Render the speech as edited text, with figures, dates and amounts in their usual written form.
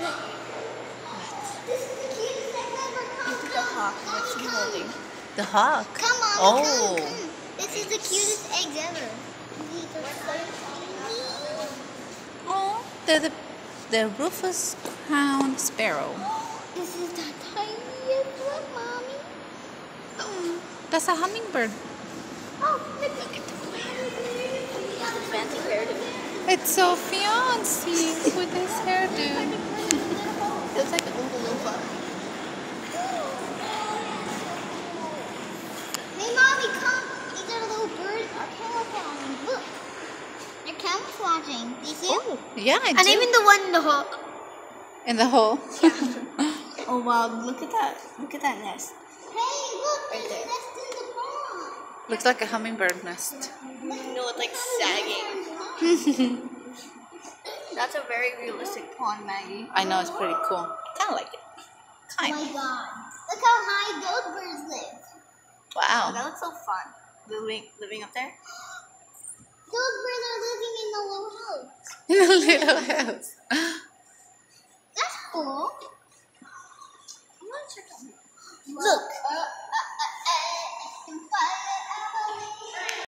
This is the cutest egg ever. Come, The hawk that she's holding. The hawk. Come on, Oh. come. This is the cutest eggs ever. Oh, the Rufus crowned sparrow. This is the tiniest one, Mommy. That's a hummingbird. Oh, look at the fancy hairdo. It's so fancy with his hairdo. Looks like an Oompa Loompa. Hey, Mommy, come. These are little birds. Are camouflaging. Look. They're camouflaging. Do you see them? Oh, yeah, I And do. even the one in the hole. In the hole. Oh wow, look at that. Look at that nest. Hey, look. Right There's a there. nest in the pond. Looks like a hummingbird nest. No, it's like sagging. That's a very realistic pond, Maggie. I know, it's pretty cool. Kind of like it. Oh Kind my of. God. Look how high those birds live. Oh, Wow. that looks so fun. Living up there. Those birds are living in the little house. In a little house. That's cool. I'm gonna check out. Look.